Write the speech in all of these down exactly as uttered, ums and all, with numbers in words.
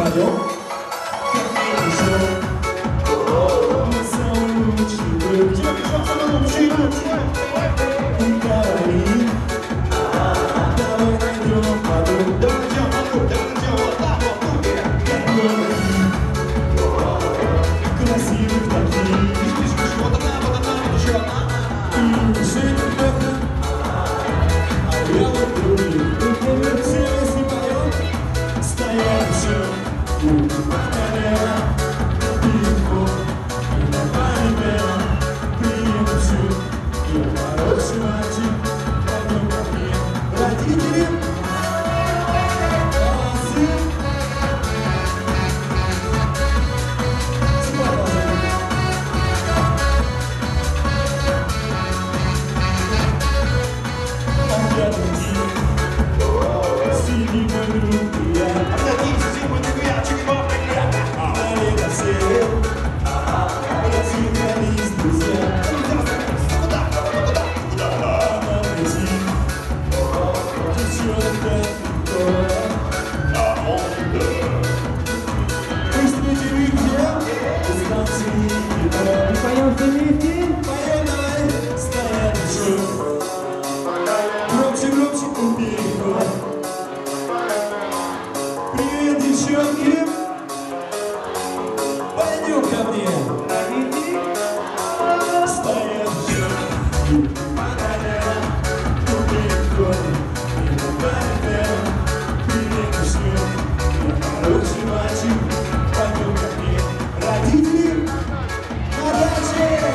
Поем? Как не пришел. Мы самые лучшие. Где пришел самый лучший? Говори. Давай найдем подруг. Давай найдем подруг. Давай найдем вот так вот. Как говори. Красивых таких. Видишь, видишь, вот она, вот она, вот еще одна. И жить легко. А я вот других. Все если поем, стоят еще. Колено, пивко, и на память приеду всю. И хороший мальчик, пойдем ко мне. Родители, молодцы. Опять один, синий мой друг и я. Опять один, синий мой друг и я. Разъехались друзья. Куда? Куда? Куда? Надо найти девчонка а он мы встретили где? Станции метро. Поем все вместе? Поем давай. Стоят еще. Громче, громче у берега. Привет, девчонки. Пойдем ко мне. Стоят все. По-колено. У берега. И на память. Привет, девчонки. Хороший мальчик. Пойдем ко мне. Родители. На даче.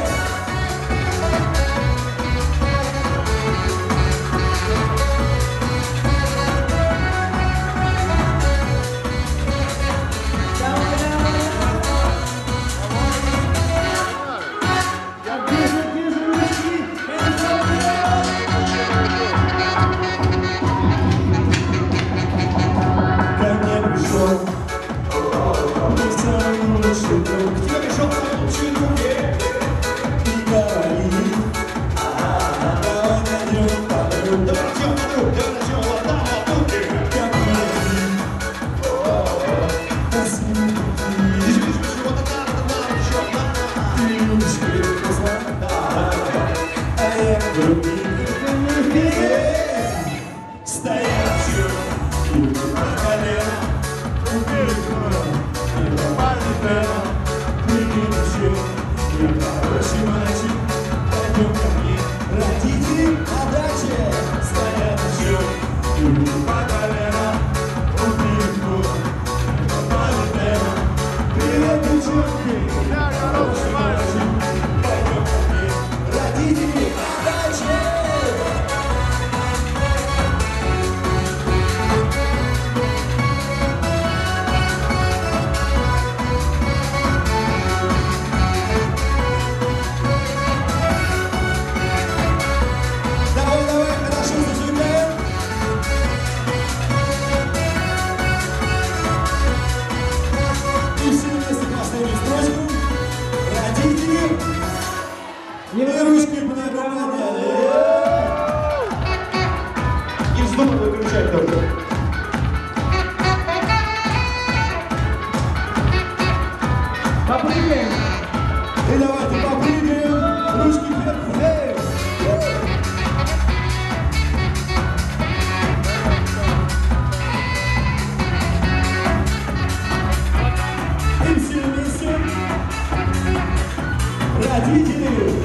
Стоят все, и по колено, у берега, и на память. Привет, все, я хороший мальчик, пойдем ко мне. Родители на даче стоят все, и по колено, у берега, и на память. Привет, девчонки, хороший мальчик, пойдем ко мне. Родители на даче. Не вы ручки подняли. Не вздумай выключать только. Попрыгаем. И давайте попрыгаем. Ручки вверх. Эй! И все вместе. Родители.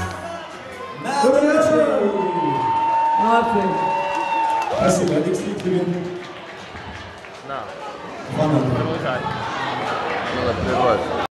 Молодцы. Спасибо, Алексей Кривин. Да. Фанат. Продолжай. Надо прервать.